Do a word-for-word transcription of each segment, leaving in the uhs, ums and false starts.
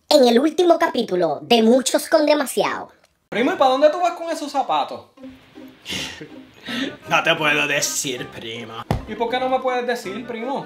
En el último capítulo de Muchos con Demasiado. Primo, ¿y para dónde tú vas con esos zapatos? No te puedo decir, primo. ¿Y por qué no me puedes decir, primo?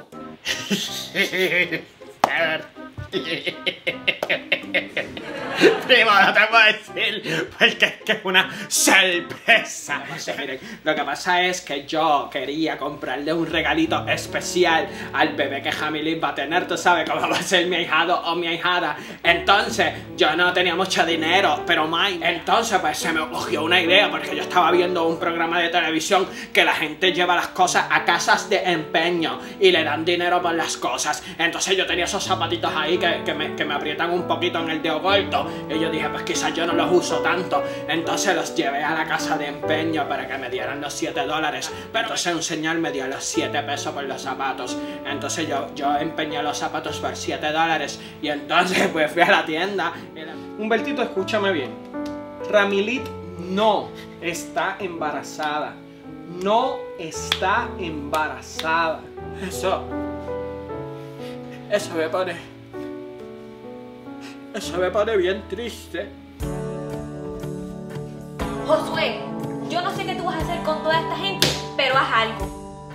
Primo, no te puedo decir porque es que es una sorpresa. Miren, lo que pasa es que yo quería comprarle un regalito especial al bebé que Jamilín va a tener. Tú sabes cómo va a ser mi ahijado o mi ahijada. Entonces, yo no tenía mucho dinero, pero mine. Entonces, pues se me ocurrió una idea porque yo estaba viendo un programa de televisión que la gente lleva las cosas a casas de empeño y le dan dinero por las cosas. Entonces yo tenía esos zapatitos ahí que, que, me, que me aprietan un poquito en el dedo corto. Y yo dije, pues quizás yo no los uso tanto. Entonces los llevé a la casa de empeño para que me dieran los siete dólares. Pero entonces un señor me dio los siete pesos por los zapatos. Entonces yo, yo empeñé los zapatos por siete dólares. Y entonces pues fui a la tienda. Humbertito, escúchame bien. Ramilit no está embarazada. No está embarazada. Eso... Eso me pone... Eso me pone bien triste. Josué, yo no sé qué tú vas a hacer con toda esta gente, pero haz algo.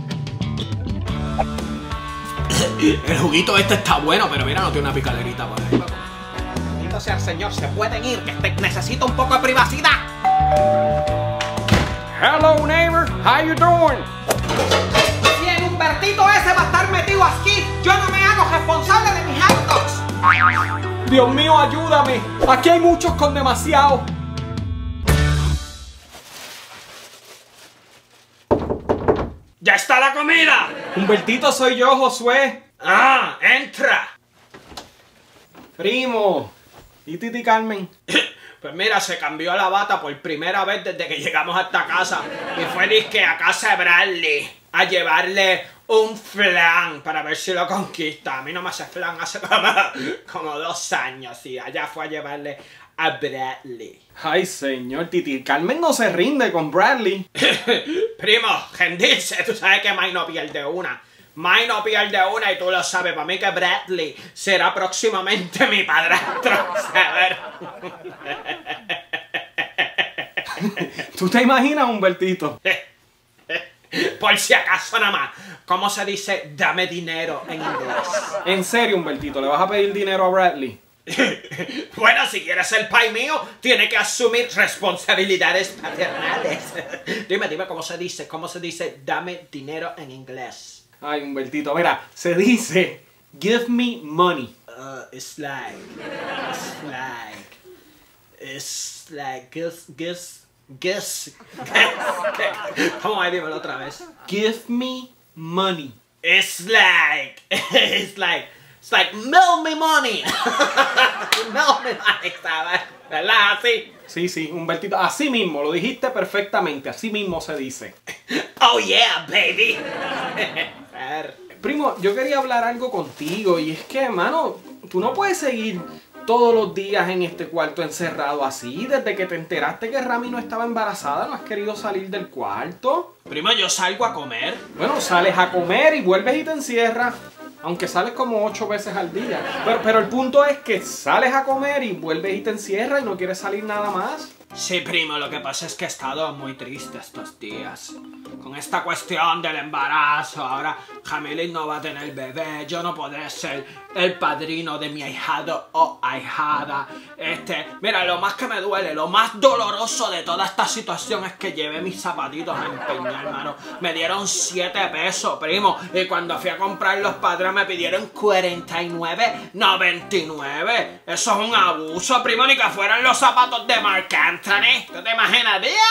El juguito este está bueno, pero mira, no tiene una picaderita por ahí. Bendito sea el Señor, se pueden ir, que este, necesito un poco de privacidad. Hello, neighbor. How you doing? Si el Humbertito ese va a estar metido aquí, yo no me hago responsable de mis actos. Dios mío, ayúdame. Aquí hay muchos con demasiado. ¡Ya está la comida! Humbertito, soy yo, Josué. ¡Ah! ¡Entra! Primo. ¿Y Titi Carmen? Pues mira, se cambió la bata por primera vez desde que llegamos a esta casa. Y fue disque a casa de Bradley a llevarle un flan para ver si lo conquista. A mí no me hace flan hace como, como dos años y allá fue a llevarle a Bradley. Ay, señor, Titi Carmen no se rinde con Bradley. Primo, rendirse, tú sabes que Mike no pierde una. Mike no pierde una y tú lo sabes. Para mí que Bradley será próximamente mi padrastro. ¿Tú te imaginas, Humbertito? Por si acaso nada más. ¿Cómo se dice dame dinero en inglés? En serio, Humbertito, ¿le vas a pedir dinero a Bradley? Bueno, si quieres ser pai mío, tiene que asumir responsabilidades paternales. Dime, dime cómo se dice, cómo se dice dame dinero en inglés. Ay, Humbertito, mira, se dice give me money. Uh, it's like, it's like, it's like, guess, guess, guess, guess. ¿Cómo es? Dímelo otra vez. Give me money. It's like, it's like, it's like, mail me money. Mail me money, ¿sabes? ¿Verdad? Así. Sí, sí, Humbertito, así mismo, lo dijiste perfectamente, así mismo se dice. Oh yeah, baby. Primo, yo quería hablar algo contigo y es que, hermano, tú no puedes seguir todos los días en este cuarto encerrado así. Desde que te enteraste que Rami no estaba embarazada, no has querido salir del cuarto. Primo, yo salgo a comer. Bueno, sales a comer y vuelves y te encierras. Aunque sales como ocho veces al día. Pero, pero el punto es que sales a comer y vuelves y te encierras y no quieres salir nada más. Sí, primo, lo que pasa es que he estado muy triste estos días. Con esta cuestión del embarazo, ahora Jamilín no va a tener bebé, yo no podré ser el padrino de mi ahijado o ahijada. Este, mira, lo más que me duele, lo más doloroso de toda esta situación es que llevé mis zapatitos a empeñar, hermano. Me dieron siete pesos, primo, y cuando fui a comprar los padres me pidieron cuarenta y nueve noventa y nueve. Eso es un abuso, primo, ni que fueran los zapatos de Marc Anthony. ¿Tú te imaginas? ¡Bien!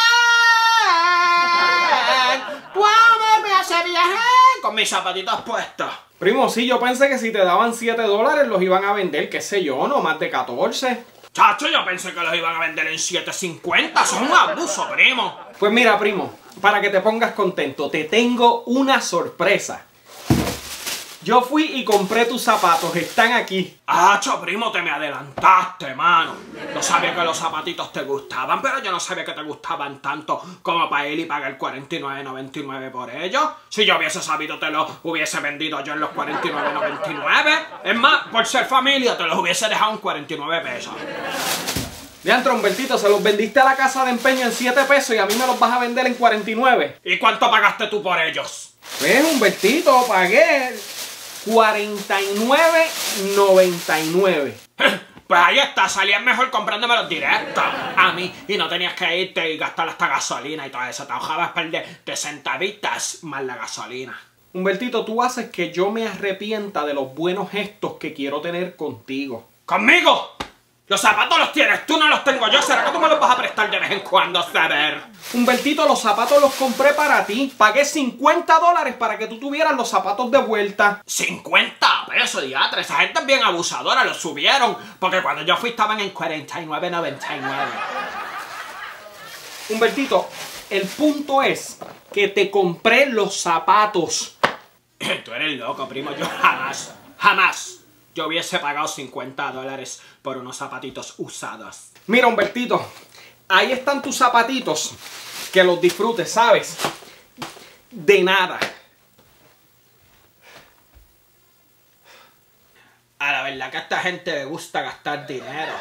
¡Cómo me hace viajar! Con mis zapatitos puestos. Primo, sí, yo pensé que si te daban siete dólares los iban a vender, qué sé yo, no más de catorce. Chacho, yo pensé que los iban a vender en siete cincuenta. Son un abuso, primo. Pues mira, primo, para que te pongas contento, te tengo una sorpresa. Yo fui y compré tus zapatos, están aquí. ¡Acho, primo, te me adelantaste, mano! No sabía que los zapatitos te gustaban, pero yo no sabía que te gustaban tanto como para ir y pagar cuarenta y nueve noventa y nueve por ellos. Si yo hubiese sabido, te los hubiese vendido yo en los cuarenta y nueve noventa y nueve. Es más, por ser familia, te los hubiese dejado en cuarenta y nueve pesos. Diantre, Humbertito, se los vendiste a la casa de empeño en siete pesos y a mí me los vas a vender en cuarenta y nueve. ¿Y cuánto pagaste tú por ellos? Pues, Humbertito, pagué cuarenta y nueve noventa y nueve. Pues ahí está, salías mejor comprándomelos directos a mí y no tenías que irte y gastar hasta gasolina y todo eso. Te ahorrabas perder de centavitas más la gasolina. Humbertito, tú haces que yo me arrepienta de los buenos gestos que quiero tener contigo. ¿Conmigo? Los zapatos los tienes, tú no los tengo yo. ¿Será que tú me los vas a prestar de vez en cuando, saber? Humbertito, los zapatos los compré para ti. Pagué cincuenta dólares para que tú tuvieras los zapatos de vuelta. cincuenta pesos, diatre. Esa gente es bien abusadora, los subieron. Porque cuando yo fui estaban en cuarenta y nueve noventa y nueve. Humbertito, el punto es que te compré los zapatos. Tú eres loco, primo. Yo jamás, jamás yo hubiese pagado cincuenta dólares por unos zapatitos usados. Mira, Humbertito, ahí están tus zapatitos. Que los disfrutes, ¿sabes? De nada. A la verdad que a esta gente le gusta gastar dinero.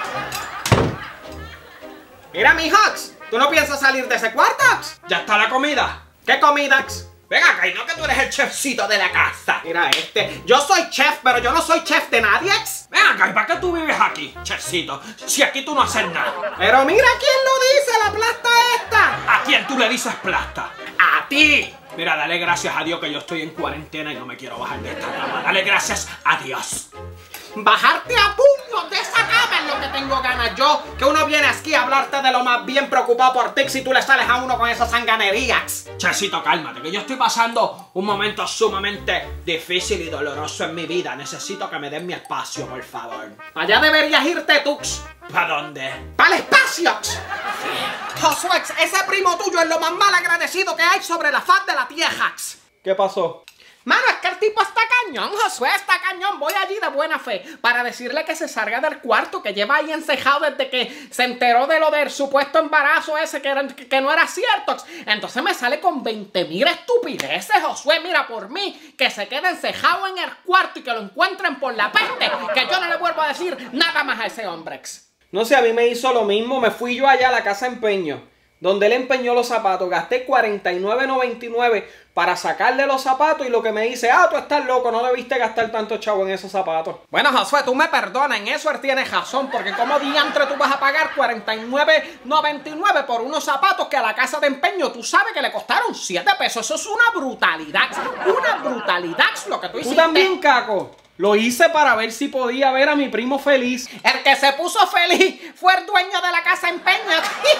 Mira, mijox, ¿tú no piensas salir de ese cuarto? ¿Ya está la comida? ¿Qué comidax? Ven acá, y no que tú eres el chefcito de la casa. Mira este, yo soy chef, pero yo no soy chef de nadie. Ven acá, ¿y para qué tú vives aquí, chefcito? Si aquí tú no haces nada. Pero mira quién lo dice, la plasta esta. ¿A quién tú le dices plasta? A ti. Mira, dale gracias a Dios que yo estoy en cuarentena y no me quiero bajar de esta cama. Dale gracias a Dios. Bajarte a puños de esa cama es lo que tengo ganas yo. Que uno viene aquí a hablarte de lo más bien preocupado por ti si tú le sales a uno con esas sanganerías. Chefcito, cálmate, que yo estoy pasando un momento sumamente difícil y doloroso en mi vida. Necesito que me den mi espacio, por favor. Allá deberías irte, Tux. ¿Para dónde? ¡Para el espacio! Josué, ese primo tuyo es lo más mal agradecido que hay sobre la faz de la tierra. ¿Qué pasó? Mano, es que el tipo está cañón, Josué está cañón. Voy allí de buena fe para decirle que se salga del cuarto, que lleva ahí encejado desde que se enteró de lo del supuesto embarazo ese que, era, que no era cierto. Entonces me sale con veinte mil estupideces, Josué. Mira, por mí, que se quede encejado en el cuarto y que lo encuentren por la peste, que yo no le vuelvo a decir nada más a ese hombre. No sé, a mí me hizo lo mismo. Me fui yo allá a la casa de empeño, donde él empeñó los zapatos. Gasté cuarenta y nueve noventa y nueve para sacarle los zapatos y lo que me dice, ah, tú estás loco, no debiste gastar tanto chavo en esos zapatos. Bueno, Josué, tú me perdonas, en eso él tiene razón, porque como diantre tú vas a pagar cuarenta y nueve noventa y nueve por unos zapatos que a la casa de empeño tú sabes que le costaron siete pesos. Eso es una brutalidad, una brutalidad lo que tú hiciste. Tú también, Caco. Lo hice para ver si podía ver a mi primo feliz. El que se puso feliz fue el dueño de la casa de empeño.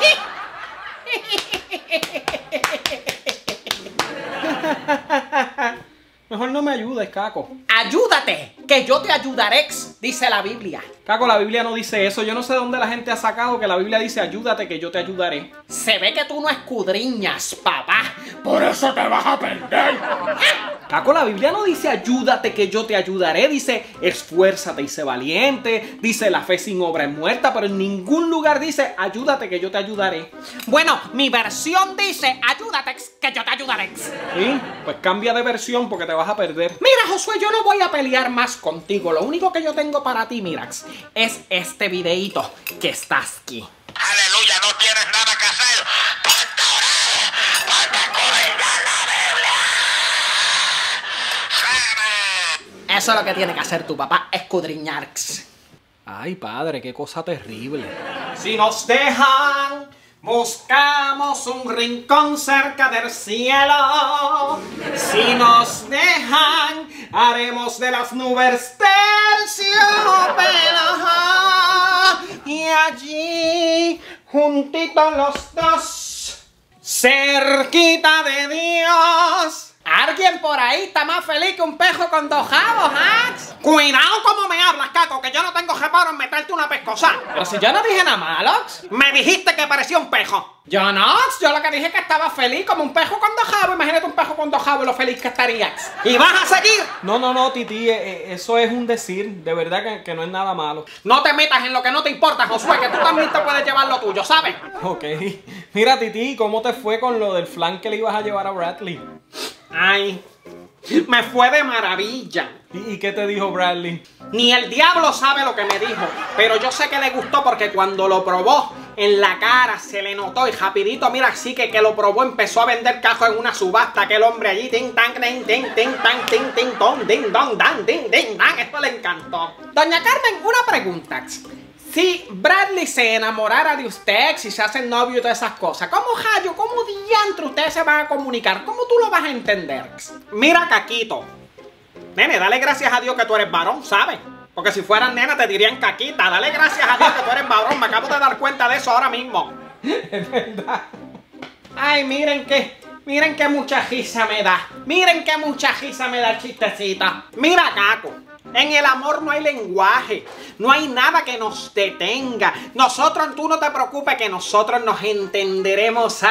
Mejor no me ayudes, Caco. Ayúdate, que yo te ayudaré, dice la Biblia. Caco, la Biblia no dice eso. Yo no sé de dónde la gente ha sacado que la Biblia dice ayúdate, que yo te ayudaré. Se ve que tú no escudriñas, papá. Por eso te vas a perder. Caco, la Biblia no dice ayúdate, que yo te ayudaré. Dice esfuérzate y sé valiente. Dice la fe sin obra es muerta. Pero en ningún lugar dice ayúdate, que yo te ayudaré. Bueno, mi versión dice ayúdate, que yo te ayudaré. ¿Sí? Pues cambia de versión porque te vas a perder. Mira, Josué, yo no voy a pelear más contigo. Lo único que yo tengo para ti, Mirax, es este videíto que está aquí. Aleluya, no tienes nada que hacer. Ponte a orar, ponte a escudriñar la Biblia. Eso es lo que tiene que hacer tu papá, escudriñar. Ay, padre, qué cosa terrible. Si nos dejan, buscamos un rincón cerca del cielo. Si nos dejan, haremos de las nubes terciopelo. Y allí, juntitos los dos, cerquita de Dios. Alguien por ahí está más feliz que un pejo con dos jabos, ¿ah? Cuidado como me hablas, Caco, que yo no tengo reparo en meterte una pescosa. Pero si yo no dije nada malo. Me dijiste que parecía un pejo. Yo no, yo lo que dije es que estaba feliz como un pejo con dos jabos. Imagínate un pejo con dos jabos, lo feliz que estarías. ¿Y vas a seguir? No, no, no, Titi, eh, eso es un decir. De verdad que, que no es nada malo. No te metas en lo que no te importa, Josué, que tú también te puedes llevar lo tuyo, ¿sabes? Ok. Mira, Titi, ¿cómo te fue con lo del flan que le ibas a llevar a Bradley? Ay, me fue de maravilla. ¿Y, y qué te dijo Bradley? Ni el diablo sabe lo que me dijo, pero yo sé que le gustó porque cuando lo probó, en la cara se le notó y rapidito, mira, así que que lo probó, empezó a vender cajos en una subasta, aquel hombre allí, ting, tan, ting, ting, ting, tan, ting, ting, ton, ding, dong, dan, ding, ding, dan, esto le encantó. Doña Carmen, una pregunta. Si Bradley se enamorara de usted, si se hacen novio y todas esas cosas, ¿cómo rayo, cómo diantre ustedes se van a comunicar? ¿Cómo tú lo vas a entender? Mira, Caquito, nene, dale gracias a Dios que tú eres varón, ¿sabes? Porque si fueran nena te dirían Caquita. Dale gracias a Dios que tú eres varón. Me acabo de dar cuenta de eso ahora mismo. Es verdad. Ay, miren qué, miren qué mucha risa me da. Miren qué mucha risa me da el chistecita. Mira, Caco, en el amor no hay lenguaje. No hay nada que nos detenga. Nosotros, tú no te preocupes que nosotros nos entenderemos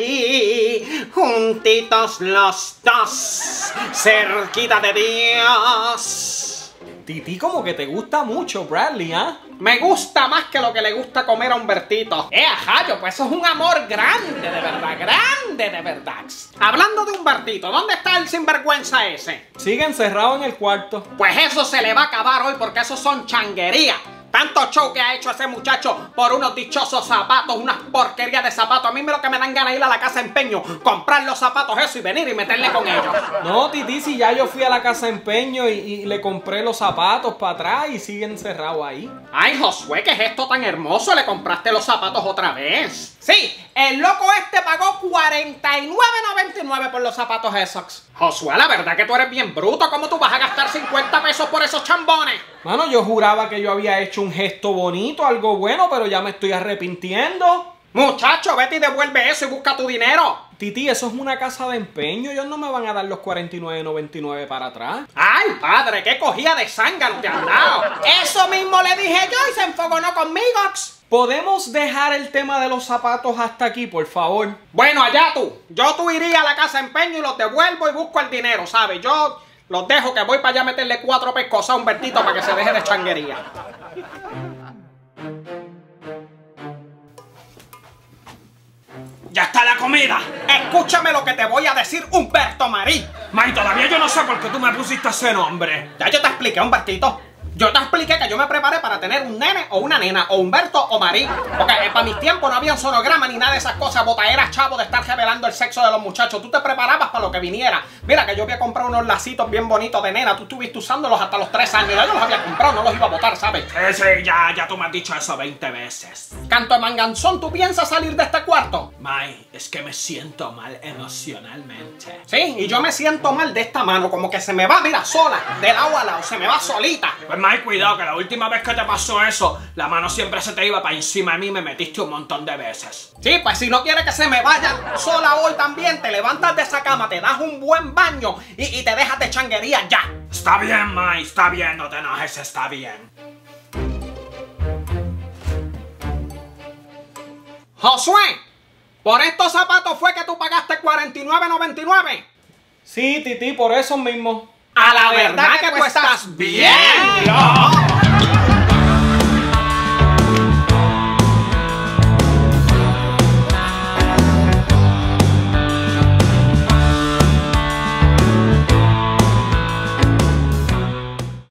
allí. Juntitos los dos. Cerquita de Dios. Titi, como que te gusta mucho Bradley, ¿ah? ¿eh? Me gusta más que lo que le gusta comer a Humbertito. ¡Eh, ajayo! Pues eso es un amor grande, de verdad, grande, de verdad. Hablando de Humbertito, ¿dónde está el sinvergüenza ese? Sigue encerrado en el cuarto. Pues eso se le va a acabar hoy porque eso son changuerías. Tanto show que ha hecho ese muchacho por unos dichosos zapatos, unas porquerías de zapatos. A mí lo que me dan ganas de ir a la casa de empeño, comprar los zapatos eso y venir y meterle con ellos. No, Titi, si ya yo fui a la casa de empeño y, y le compré los zapatos para atrás y sigue encerrado ahí. Ay, Josué, ¿qué es esto tan hermoso? ¿Le compraste los zapatos otra vez? Sí, el loco este pagó cuarenta y nueve noventa y nueve por los zapatos esos. Josué, la verdad que tú eres bien bruto. ¿Cómo tú vas a gastar cincuenta pesos por esos chambones? Mano, yo juraba que yo había hecho un gesto bonito, algo bueno, pero ya me estoy arrepintiendo. Muchacho, vete y devuelve eso y busca tu dinero. Titi, eso es una casa de empeño. Ellos no me van a dar los cuarenta y nueve noventa y nueve para atrás. Ay, padre, qué cogida de zángano te han dado. Eso mismo le dije yo y se enfogonó conmigo. ¿Podemos dejar el tema de los zapatos hasta aquí, por favor? Bueno, allá tú. Yo tú iría a la casa de empeño y los devuelvo y busco el dinero, ¿sabes? Yo los dejo que voy para allá a meterle cuatro pescosas a Humbertito para que se deje de changuería. ¡Ya está la comida! Escúchame lo que te voy a decir, Humberto Marí. May, todavía yo no sé por qué tú me pusiste ese nombre. Ya yo te expliqué, Humbertito. Yo te expliqué que yo me preparé para tener un nene o una nena, o Humberto o Marí. Porque eh, para mis tiempos no había un sonograma ni nada de esas cosas, botaeras, chavo, de estar revelando el sexo de los muchachos. Tú te preparabas para lo que viniera. Mira que yo había comprado unos lacitos bien bonitos de nena. Tú estuviste usándolos hasta los tres años. Ya yo los había comprado, no los iba a botar, ¿sabes? Sí, sí, ya, ya tú me has dicho eso veinte veces. Canto de manganzón, ¿tú piensas salir de este cuarto? May, es que me siento mal emocionalmente. Sí, y yo me siento mal de esta mano, como que se me va, mira, sola, de lado a lado, se me va solita. Pues May, cuidado, que la última vez que te pasó eso, la mano siempre se te iba para encima de mí y me metiste un montón de veces. Sí, pues si no quieres que se me vaya sola hoy también, te levantas de esa cama, te das un buen baño y, y te dejas de changuería ya. Está bien, May, está bien, no te enojes, está bien. Josué, ¿por estos zapatos fue que tú pagaste cuarenta y nueve noventa y nueve? Sí, Titi, por eso mismo. A la verdad que tú estás bien loco.